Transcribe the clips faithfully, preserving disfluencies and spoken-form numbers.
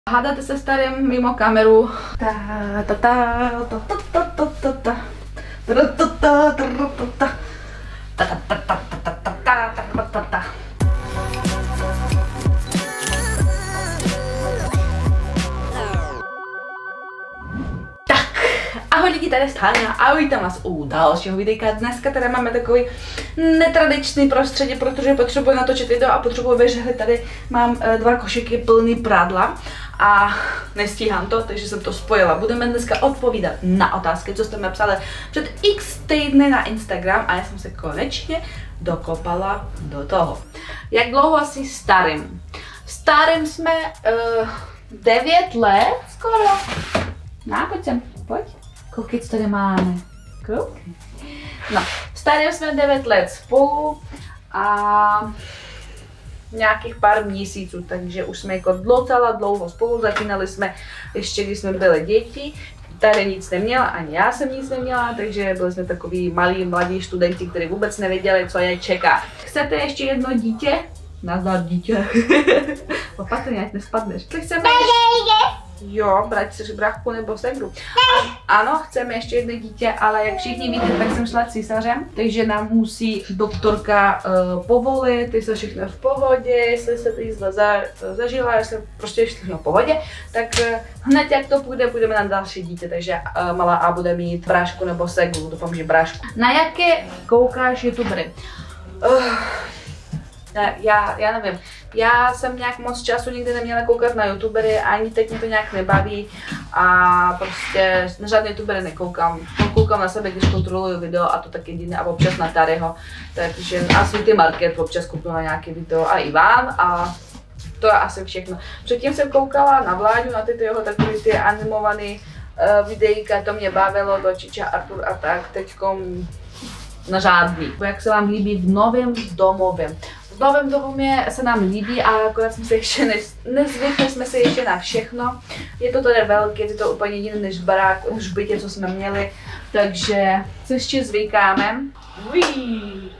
Hádáte se starým mimo kameru. Ta ta ta ta ta ta ta ta ta ta ta ta ta ta. Ahoj lidi, tady je Stáňa a vítám vás u dalšího videa. Dneska tady máme takový netradiční prostředí, protože potřebuji natočit video a potřebuji vyžehlit. Tady mám dva košíky plný prádla a nestíhám to, takže jsem to spojila. Budeme dneska odpovídat na otázky, co jste mi psali před x týdny na Instagram a já jsem se konečně dokopala do toho. Jak dlouho asi starým? Starým jsme uh, devět let skoro. No, pojď sem, pojď. Koukej, co tady máme. Koukej. No, starým jsme devět let spolu a nějakých pár měsíců, takže už jsme jako docela dlouho spolu. Začínali jsme ještě, když jsme byli děti. Tady nic neměla, ani já jsem nic neměla, takže byli jsme takový malí, mladí studenti, kteří vůbec nevěděli, co je čeká. Chcete ještě jedno dítě? Nazdar dítě. Opatrně, ať nespadneš. Chceme Jo, brať si bráchu nebo segru. Ano, chceme ještě jedno dítě, ale jak všichni víte, tak jsem šla císařem, takže nám musí doktorka uh, povolit, jestli všechno v pohodě, jestli se ty zle za, zažila, jestli prostě všechno v pohodě, tak uh, hned jak to půjde, půjdeme na další dítě, takže uh, malá A bude mít brášku nebo segru, doufám, že brášku. Na jaké koukáš youtubery? Uh, Já, já nevím, já jsem nějak moc času nikdy neměla koukat na youtubery, ani teď mě to nějak nebaví a prostě na žádné youtubery nekoukám. Koukám na sebe, když kontroluju video a to tak jediné a občas na Taryho, takže a Sweety Market občas koupila na nějaké video a Ivan a to je asi všechno. Předtím jsem koukala na Vláďu, na tyto jeho takové ty animované uh, videjka, to mě bavilo, do Čiča, Artur a tak, teďkom na žádný. Jak se vám líbí v novém domově? V novém domově se nám líbí, ale akorát jsme se ještě ne, nezvykli jsme se ještě na všechno. Je to tady velké, je to úplně jiné než barák, už v bytě, co jsme měli, takže se ještě zvykáme. Uí.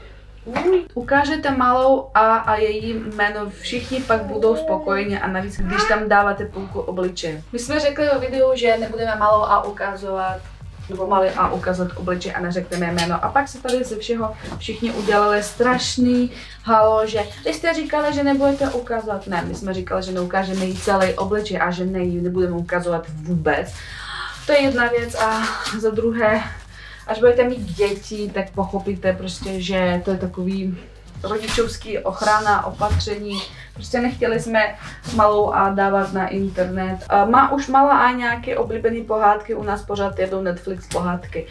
Ukážete malou A a její jméno, všichni pak budou spokojeni a navíc, když tam dáváte půlku obličeje. My jsme řekli o videu, že nebudeme malou A ukazovat, nebo malý A ukázat obličej a neřekneme jméno. A pak se tady ze všeho všichni udělali strašný halo, že vy jste říkali, že nebudete ukazovat. Ne, my jsme říkali, že neukážeme jí celý obličej a že ne, ji nebudeme ukazovat vůbec. To je jedna věc a za druhé, až budete mít děti, tak pochopíte prostě, že to je takový rodičovský ochrana, opatření. Prostě nechtěli jsme malou A dávat na internet. Má už malá A nějaké oblíbené pohádky, u nás pořád jedou Netflix pohádky.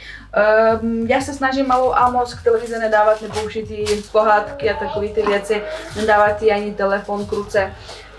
Um, já se snažím malou A moc k televizi nedávat, nepouštět jí pohádky a takové ty věci, nedávat jí ani telefon k ruce.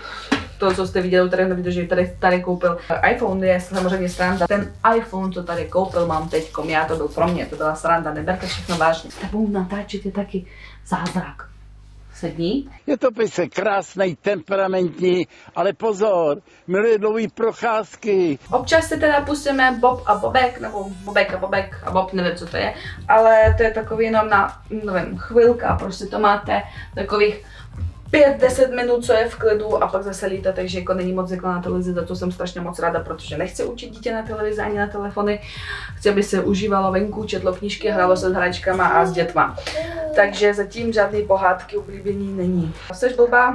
To, co jste viděli tady na videu, že tady, tady koupil iPhone, je samozřejmě sranda. Ten iPhone, co tady koupil, mám teďkom, já to byl pro mě, to byla sranda, neberte všechno vážně. S tebou natáčet je taky zázrak. Sedni. Je to pejsek krásnej, temperamentní, ale pozor, miluje dlouhý procházky. Občas se teda pustíme Bob a Bobek, nebo Bobek a Bobek a Bob, nevím, co to je, ale to je takový jenom na, nevím, chvilka, prostě to máte takových pět deset minut, co je v klidu a pak zase lítá, takže jako není moc jako na televizi, za to jsem strašně moc ráda, protože nechci učit dítě na televizi ani na telefony. Chci, aby se užívalo venku, četlo knížky, hrálo se s hračkama a s dětma. Takže zatím žádný pohádky oblíbení není. Jseš blbá?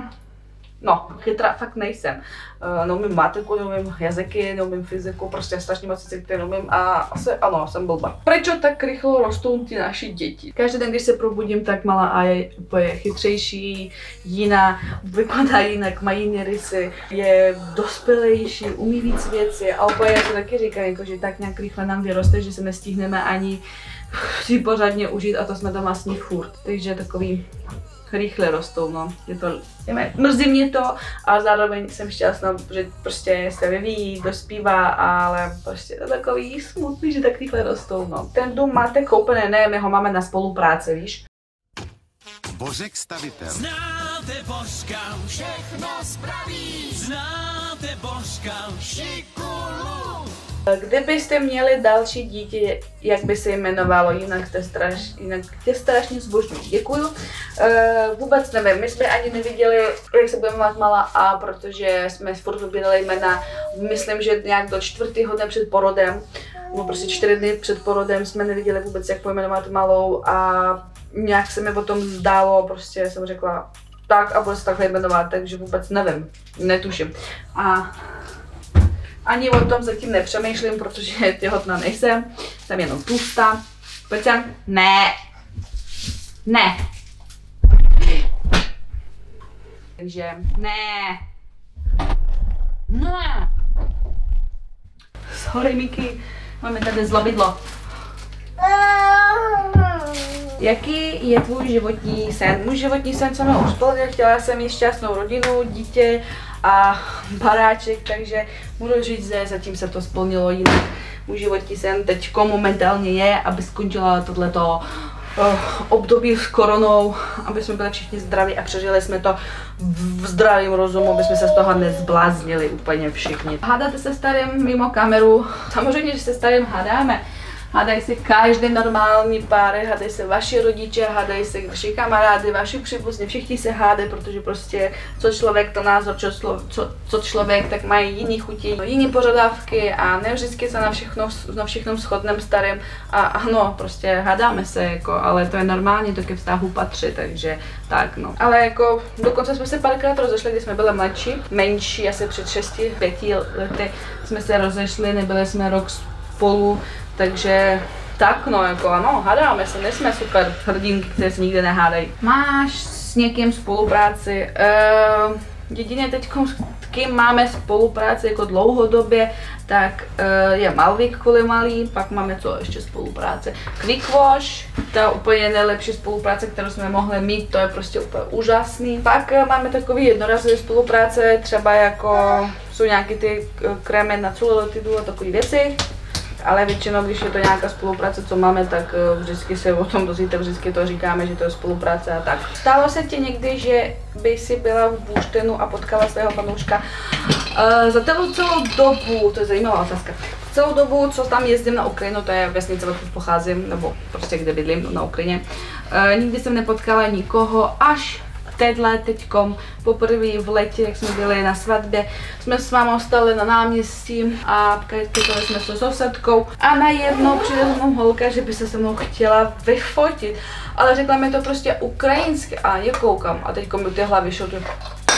No, chytrá fakt nejsem. Uh, neumím matiku, neumím jazyky, neumím fyziku, prostě strašně moc věcí, které neumím a asi ano, jsem blbá. Proč tak rychle rostou ty naši děti? Každý den, když se probudím, tak malá A je úplně chytřejší, jiná, vypadá jinak, má jiné rysy, je dospělejší, umí víc věci a úplně já to taky říkám, jako, že tak nějak rychle nám vyroste, že se nestihneme ani si pořádně užít a to jsme doma s ní furt. Takže takový rychle rostou, no. Je to, mrzí mě to, ale zároveň jsem šťastná, že prostě se vyvíjí, dospívá, ale prostě je to takový smutný, že tak rychle rostou, no. Ten dům máte koupený, ne, my ho máme na spolupráci, víš? Bořek stavitel. Znáte Božka, všechno spraví. Znáte Božka, šikulu. Kdybyste měli další dítě, jak by se jmenovalo, jinak jste straš, jinak tě strašně zbožňuji. Děkuju. Uh, vůbec nevím, my jsme ani neviděli, jak se bude jmenovat malá A, protože jsme furt vybírali jména, myslím, že nějak do čtvrtého dne před porodem, no prostě čtyři dny před porodem jsme neviděli vůbec, jak pojmenovat malou a nějak se mi o tom zdálo, prostě jsem řekla tak a bude se takhle jmenovat, takže vůbec nevím, netuším. A ani o tom zatím nepřemýšlím, protože těhotná nejsem, jsem jenom tlustá. Pojď sem. Ne. Ne. Takže ne. Ne. Sorry, Miki, máme tady zlobidlo. Jaký je tvůj životní sen? Můj životní sen jsem už splnil, chtěla jsem mít šťastnou rodinu, dítě a baráček, takže můžu říct, že zatím se to splnilo, jinak můj životní sen teď momentálně je, aby skončila tohleto uh, období s koronou, aby jsme byli všichni zdraví a přežili jsme to v zdravém rozumu, aby jsme se z toho nezbláznili úplně všichni. Hádáte se starým mimo kameru? Samozřejmě, že se starým hádáme. Hádají se každý normální páry, hádají se vaši rodiče, hádají se vaši kamarády, vaši příbuzní, všichni se hádají, protože prostě co člověk, to názor, co, člo, co, co člověk, tak mají jiný chutí, jiný požadavky a ne vždycky se na všechno, na všechno shodneme starým a ano, prostě hádáme se, jako, ale to je normální, to ke vztahu patří, takže tak no. Ale jako dokonce jsme se párkrát rozešli, když jsme byli mladší, menší, asi před šesti, pěti lety jsme se rozešli, nebyli jsme rok spolu. Takže tak no, jako ano, hádáme se, nejsme super hrdinky, které se nikdy nehádají. Máš s někým spolupráci? Uh, jedině teď, s kým máme spolupráci jako dlouhodobě, tak uh, je Malvik kvůli malý, pak máme co ještě spolupráce. Quickwash, to je úplně nejlepší spolupráce, kterou jsme mohli mít, to je prostě úplně úžasný. Pak uh, máme takový jednorazové spolupráce, třeba jako jsou nějaké ty krémy na celulitidu a takové věci. Ale většinou, když je to nějaká spolupráce, co máme, tak vždycky se o tom dozvíte, vždycky to říkáme, že to je spolupráce a tak. Stalo se ti někdy, že by si byla v Búštenu a potkala svého fanouška? Uh, za celou, celou dobu, to je zajímavá otázka, celou dobu, co tam jezdím na Ukrajinu, to je vesnice, odkud pocházím, nebo prostě kde bydlím na Ukrajině, uh, nikdy jsem nepotkala nikoho, až Tedle teďkom poprvé v letě, jak jsme byli na svatbě, jsme s mámou stali na náměstí a kajtkali jsme se sousedkou a najednou přijde mnou holka, že by se se mnou chtěla vyfotit, ale řekla mi to prostě ukrajinsky a je koukám a teďkom mi ty hlavy šlo, že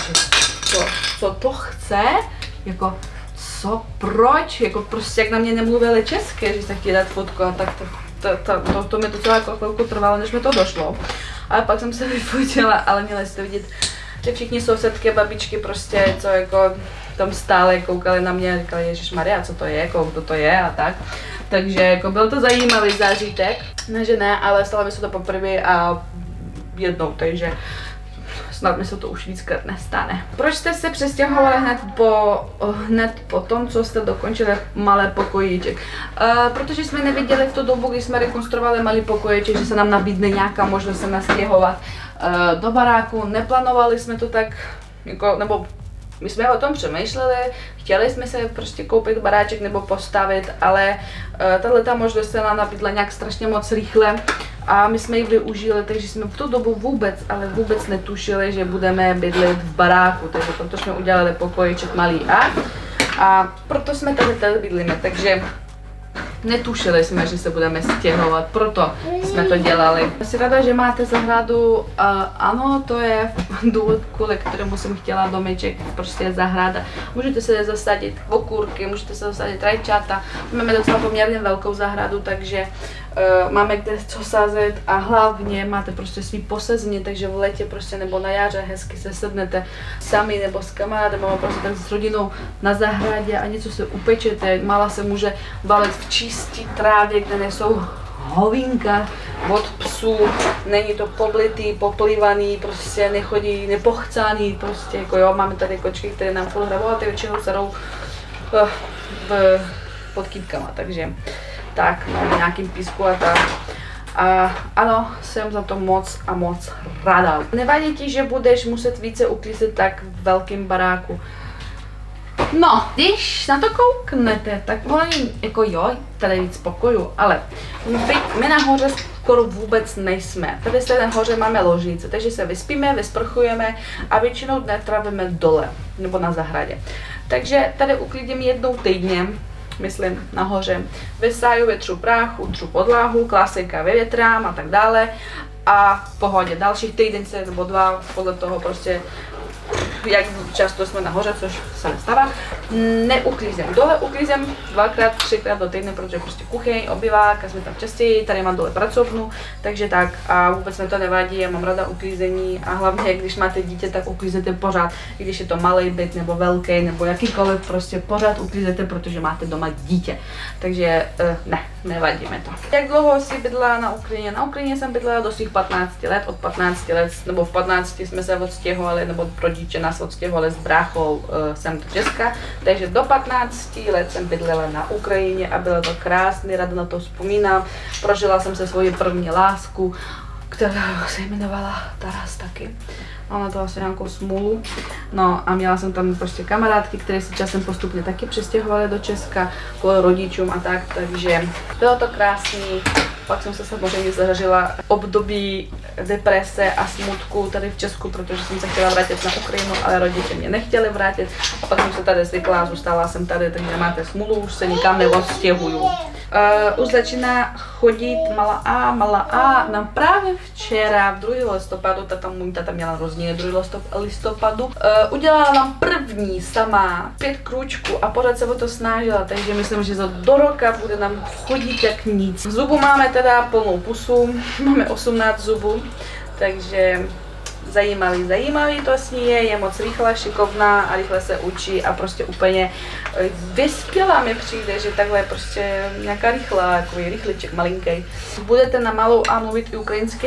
co, co to chce, jako co, proč, jako prostě jak na mě nemluvili česky, že se chtěli dát fotku a tak to, to, to, to, to mi docela jako chvilku trvalo, než mi to došlo. A pak jsem se vyfotila, ale měli jste vidět, že všichni sousedky, babičky prostě, co jako tam stále koukali na mě a říkali, ježišmarja, co to je, jako kdo to je a tak. Takže jako byl to zajímavý zážitek, ne že ne, ale stalo mi se to poprvé a jednou, takže snad mi se to už víckrát nestane. Proč jste se přestěhovali hned po, hned po tom, co jste dokončili malé pokojíček? Uh, protože jsme neviděli v tu dobu, kdy jsme rekonstruovali malý pokojíček, že se nám nabídne nějaká možnost se nastěhovat uh, do baráku. Neplánovali jsme to tak, jako, nebo my jsme o tom přemýšleli, chtěli jsme se prostě koupit baráček nebo postavit, ale uh, tato možnost se nám nabídla nějak strašně moc rychle a my jsme ji využili, takže jsme v tu dobu vůbec, ale vůbec netušili, že budeme bydlet v baráku, takže proto jsme udělali pokojíček malý A a proto jsme tady tady bydlíme, takže netušili jsme, že se budeme stěhovat, proto jsme to dělali. Jsem ráda, že máte zahradu, uh, ano, to je důvod, kvůli kterému jsem chtěla domeček, prostě zahrada. Můžete se zasadit okurky, můžete se zasadit rajčata, máme docela poměrně velkou zahradu, takže uh, máme kde co sázet a hlavně máte prostě svý posezení, takže v létě prostě nebo na jaře hezky se sednete sami nebo s kamarádem, nebo prostě tak s rodinou na zahradě a něco se upečete, mála se může valit v čistý trávě, kde nejsou hovínka od psů, není to poblitý, poplivaný, prostě nechodí nepochcáný, prostě jako jo, máme tady kočky, které nám furt hrabou a ty většinou serou uh, v, pod kytkama, takže tak, no, nějakým písku a tak. A ano, jsem za to moc a moc ráda. Nevadí ti, že budeš muset více uklízet tak v velkém baráku? No, když na to kouknete, tak oni jako jo, tady víc pokojů, ale my, my nahoře skoro vůbec nejsme. Tady se nahoře máme ložnice, takže se vyspíme, vysprchujeme a většinou dne trávíme dole nebo na zahradě. Takže tady uklidím jednou týdně, myslím, nahoře. Vysáju, větru práchu, utřu podlahu, klasika, vyvětrám a tak dále. A v pohodě, dalších týden se nebo dva, podle toho prostě, jak často jsme nahoře, což se nestává. Neuklízím dole, uklízím dvakrát, třikrát do týdne, protože prostě kuchyň, obyvák, a jsme tam častěji, tady mám dole pracovnu, takže tak a vůbec mi to nevadí, já mám ráda uklízení a hlavně, když máte dítě, tak uklízete pořád, i když je to malý byt nebo velký nebo jakýkoliv, prostě pořád uklízete, protože máte doma dítě, takže ne, nevadí mi to. Jak dlouho jsi bydlela na Ukrajině? Na Ukrajině jsem bydlela do svých patnácti let, od patnácti let, nebo v patnácti jsme se odstěhovali, nebo rodiče nás odstěhovali s bráchou uh, sem do Česka, takže do patnácti let jsem bydlela na Ukrajině a bylo to krásné, ráda na to vzpomínám. Prožila jsem se svoji první lásku, která se jmenovala Taras taky. Mám na to asi nějakou smůlu. No a měla jsem tam prostě kamarádky, které se časem postupně taky přestěhovaly do Česka kvůli rodičům a tak, takže bylo to krásný. Pak jsem se samozřejmě zažila období deprese a smutku tady v Česku, protože jsem se chtěla vrátit na Ukrajinu, ale rodiče mě nechtěli vrátit. A pak jsem se tady zvykla, zůstala jsem tady, takže nemáte smůlu, už se nikam neodstěhuju. Uh, už začíná chodit malá A, malá A. Nám právě včera, v druhého listopadu, tata, můj tata měla rozdíl druhého listopadu, uh, udělala nám první sama pět krůčků a pořád se o to snažila, takže myslím, že do roka bude nám chodit jak nic. Zubu máme teda plnou pusu, máme osmnáct zubů, takže zajímavý, zajímavý to s ní je, je moc rychlá, šikovná a rychle se učí a prostě úplně vyspělá mi přijde, že takhle je prostě nějaká rychlá, jako rychliček malinký. Budete na malou A mluvit i ukrajinsky?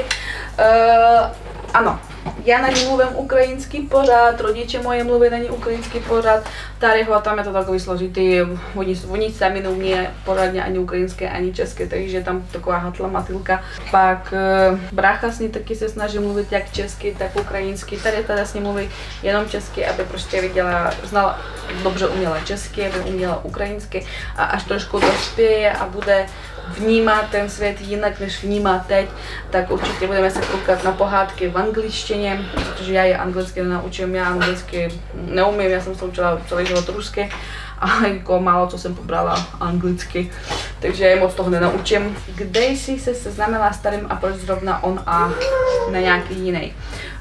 Uh, ano, já na ní mluvím ukrajinsky pořád, rodiče moje mluví na ní ukrajinsky pořád, Taryho, tam je to takový složitý, oni, oni sami neumí pořádně ani ukrajinské, ani české, takže tam taková hatla matylka. Pak uh, brácha s ní taky se snaží mluvit jak česky, tak ukrajinsky, tady teda s ní mluví jenom česky, aby prostě viděla, znala, dobře uměla česky, aby uměla ukrajinsky a až trošku dospěje a bude vnímá ten svět jinak, než vnímá teď, tak určitě budeme se koukat na pohádky v angličtině, protože já je anglicky nenaučím, já anglicky neumím, já jsem se učila celý život rusky a jako málo co jsem pobrala anglicky, takže moc toho nenaučím. Kde jsi se seznámila s Tarym a proč zrovna on a ne nějaký jiný?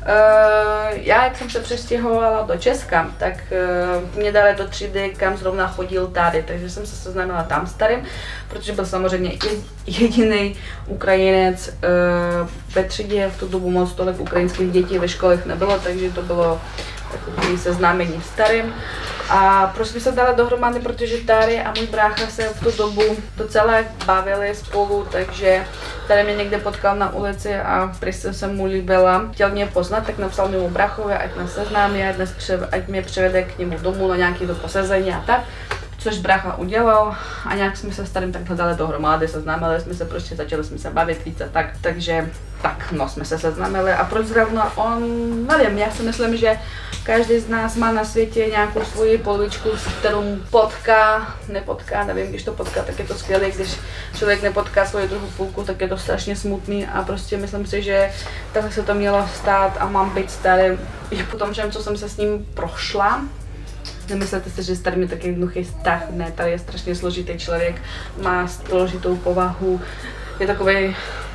Uh, já, jak jsem se přestěhovala do Česka, tak uh, mě dali do třídy, kam zrovna chodil Tady, takže jsem se seznámila tam s Tarym, protože byl samozřejmě jediný Ukrajinec uh, ve třídě, v tu dobu moc tolik ukrajinských dětí ve školách nebylo, takže to bylo takové seznámení s Tarym. A proč jsme se dali dohromady, protože Tary a můj brácha se v tu dobu docela bavili spolu, takže Tary mě někde potkal na ulici a prostě jsem mu líbila. Chtěl mě poznat, tak napsal mému bráchovi, ať nás seznámí, ať, nás pře, ať mě převede k němu domů na nějaké to posezení a tak. Což brácha udělal a nějak jsme se s Tarym takhle dali dohromady, seznámili jsme se, prostě začali jsme se bavit více tak, takže tak, no jsme se seznámili a proč zrovna on, nevím, já si myslím, že každý z nás má na světě nějakou svoji polovičku, s kterou potká, nepotká, nevím, když to potká, tak je to skvělé, když člověk nepotká svoji druhou půlku, tak je to strašně smutný a prostě myslím si, že takhle se to mělo stát a mám být starý. I po tom všem, co jsem se s ním prošla, nemyslete si, že Tarym je taky jednoduchý vztah, ne, tady je strašně složitý člověk, má složitou povahu, je takový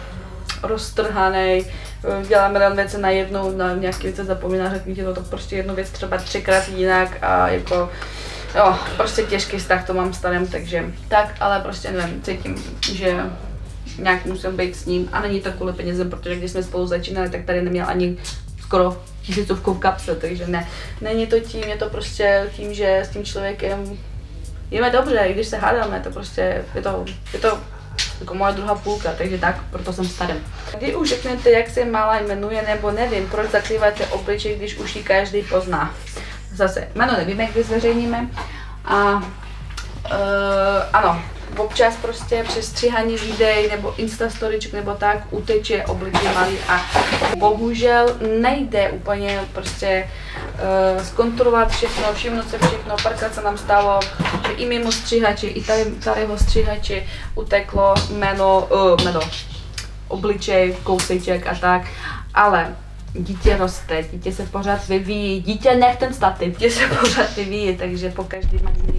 roztrhaný, dělá milion věcí na jednou, na nějaké věci zapomíná, řekni ti to, tak prostě jednu věc třeba třikrát jinak a jako, jo, prostě těžký vztah to mám s Tarym, takže tak, ale prostě nevím, cítím, že nějak musím být s ním a není to kvůli penězem, protože když jsme spolu začínali, tak tady neměl ani skoro tisícovku v kapse, takže ne, není to tím, je to prostě tím, že s tím člověkem jeme dobře, i když se hádáme, to prostě, je to, je to jako moje druhá půlka, takže tak, proto jsem s Tarym. Kdy už řeknete, jak se malá jmenuje, nebo nevím, proč zakrýváte obličej, když už ji každý pozná. Zase, jméno nevíme, kdy zveřejníme a uh, ano, občas prostě přes stříhání videí nebo instastoryček nebo tak uteče obličej malý a bohužel nejde úplně prostě uh, zkontrolovat všechno, všimnout se všechno. Párkrát se nám stalo, že i mimo stříhači, i tady, tadyho stříhači uteklo jméno, uh, jméno, obličej, kouseček a tak, ale dítě roste, dítě se pořád vyvíjí, dítě nech ten stativ, dítě se pořád vyvíjí, takže po každý má jiný.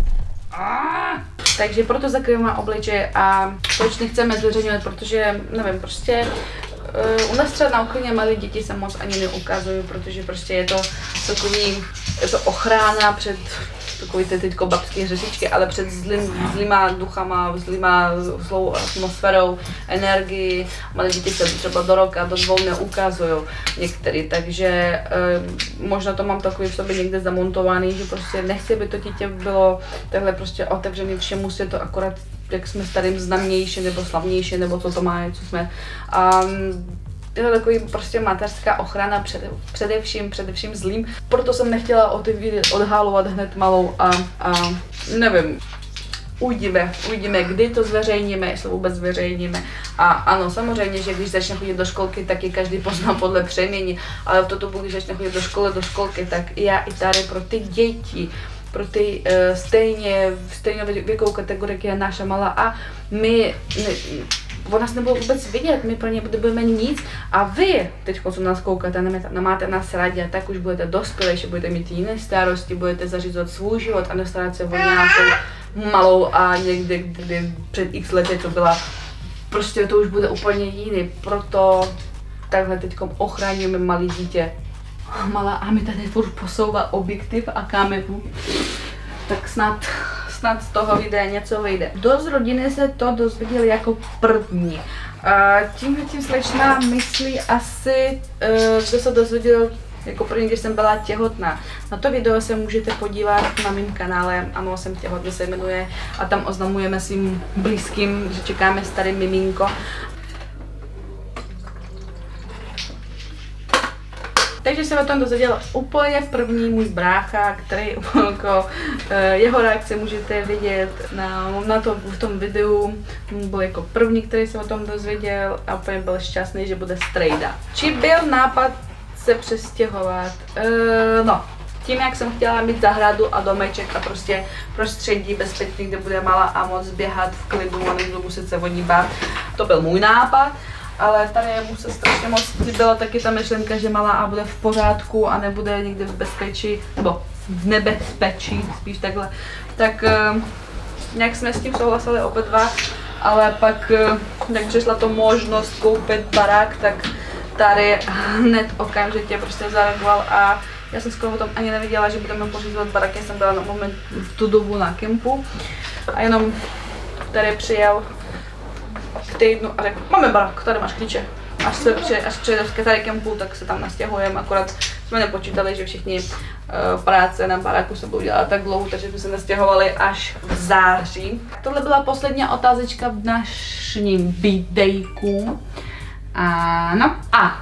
Takže proto zakrýváme obličej a proč nechceme zveřejňovat, protože, nevím, prostě uh, u nás třeba na Ukrajině malé děti se moc ani neukazují, protože prostě je to takový, je to ochrana před takový ty teďko babské řešičky, ale před zlým, zlýma duchama, zlýma zlou atmosférou, energií. Malé děti se třeba do roka, do dvou neukazují některý, takže e, možná to mám takový v sobě někde zamontovaný, že prostě nechci, aby to dítě bylo takhle prostě otevřený všemu světu, akorát jak jsme starým známější nebo slavnější, nebo co to má, co jsme. Um, Je to takový prostě mateřská ochrana před, především, především zlým. Proto jsem nechtěla o ty víry odhalovat hned malou a, a nevím. Uvidíme, uvidíme, kdy to zveřejníme, jestli vůbec zveřejníme. A ano, samozřejmě, že když začne chodit do školky, tak je každý pozná podle přemění. Ale v tu dobu, když začne chodit do školy, do školky, tak já i tady pro ty děti, pro ty uh, stejně, stejně věkovou kategorii, je naša malá a my, my o nás nebude vůbec vidět, my pro ně budeme nic a vy, teď co nás koukáte, máte nás rádi a tak už budete dospělejší, budete mít jiné starosti, budete zařizovat svůj život a nestarat se o nějakou malou a někdy, kdy před x lety to byla, prostě to už bude úplně jiný, proto takhle teď ochráníme malé dítě. Malá a mi tady furt posouvá objektiv a kameru, tak snad snad z toho videa něco vyjde. Kdo z rodiny se to dozvěděl jako první? Tímhle tím slečna myslí asi, kdo se dozvěděl jako první, když jsem byla těhotná. Na to video se můžete podívat na mém kanále, ano, jsem těhotná se jmenuje, a tam oznamujeme svým blízkým, že čekáme starý miminko. Takže jsem o tom dozvěděl úplně první můj brácha, který jako, jeho reakce můžete vidět na, na to, v tom videu. Byl jako první, který se o tom dozvěděl a úplně byl šťastný, že bude strejda. Či byl nápad se přestěhovat? E, no, tím, jak jsem chtěla mít zahradu a domeček a prostě prostředí bezpečný, kde bude malá a moc běhat v klidu a nebudu muset se o ní bát. To byl můj nápad. Ale tady mu se strašně moc byla taky ta myšlenka, že malá a bude v pořádku a nebude někde v bezpečí, nebo v nebezpečí, spíš takhle. Tak nějak jsme s tím souhlasili oba dva, ale pak, jak přišla to možnost koupit barák, tak tady hned okamžitě prostě zareagoval a já jsem skoro o tom ani nevěděla, že budeme pořizovat barák, já jsem byla na moment v tu dobu na kempu a jenom tady přijel k týdnu a řekl, máme barák, tady máš klíče. Až se přijde, až přijde z tady kempu, tak se tam nastěhujeme, akorát jsme nepočítali, že všichni uh, práce na baráku se budou dělat tak dlouho, takže jsme se nastěhovali až v září. Tohle byla poslední otázečka v dnešním videjku. Ano. A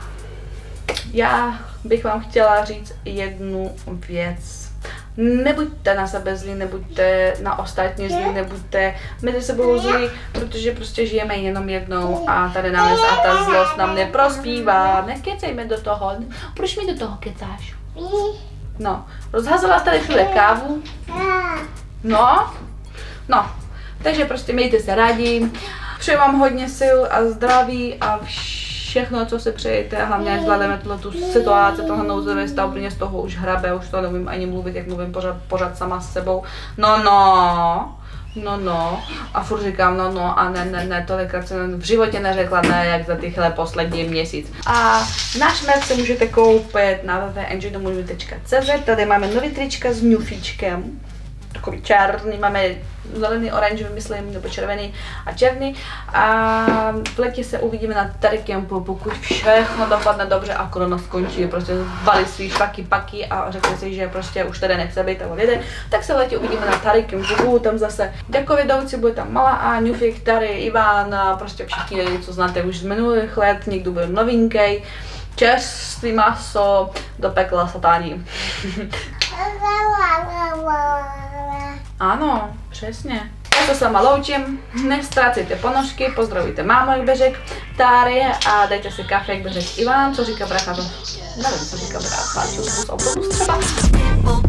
já bych vám chtěla říct jednu věc. Nebuďte na sebe zlí, nebuďte na ostatní zlí, nebuďte mezi sebou zlí, protože prostě žijeme jenom jednou a tady nás a ta zlost nám neprospívá. Nekecejme do toho. Proč mi do toho kecáš? No, rozhazela tady všude kávu. No, no, takže prostě mějte se rádi. Přeji vám hodně sil a zdraví a všechno, co se přejete, hlavně až zvládneme tu situaci, tohle nouzové stav, úplně z toho už hrabe, už to nevím ani mluvit, jak mluvím pořád, pořád sama s sebou. No no, no no, a furt říkám no no a ne ne ne, tolikrát jsem v životě neřekla ne, jak za tyhle poslední měsíc. A náš merch se můžete koupit na w w w tečka enjoy domů tečka c z, tady máme nový trička s ňufíčkem. Takový černý, máme zelený, oranžový, myslím, nebo červený a černý. A v letě se uvidíme na tady kempu, pokud všechno dopadne dobře a korona skončí, prostě zvali svý švaky, paky a řekli si, že prostě už tady nechce být a odjede, tak se v letě uvidíme na tady kempu, tam zase jako vědoucí bude tam Malá a Ňufík, tady Ivan a prostě všichni, co znáte už z minulých let, někdo bude novinký. Čerstvý maso do pekla satání. Ano, přesně. Já se s váma loučím, nestrácejte ponožky, pozdravíte mámu jak Beřek, Táry a dejte si kafe jak Beřek Ivan, co říká brácha, to nevím, co říká brácha, z autobus třeba.